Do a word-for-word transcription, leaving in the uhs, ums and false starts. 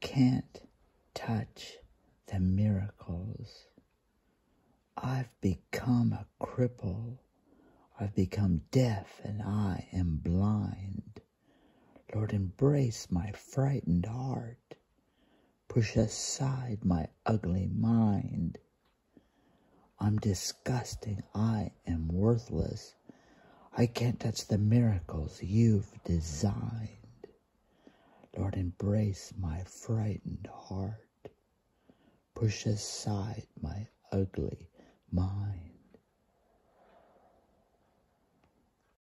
can't touch the miracles. I've become a cripple. I've become deaf and I am blind. Lord, embrace my frightened heart. Push aside my ugly mind. I'm disgusting. I am worthless. I can't touch the miracles you've designed. Lord, embrace my frightened heart. Push aside my ugly mind.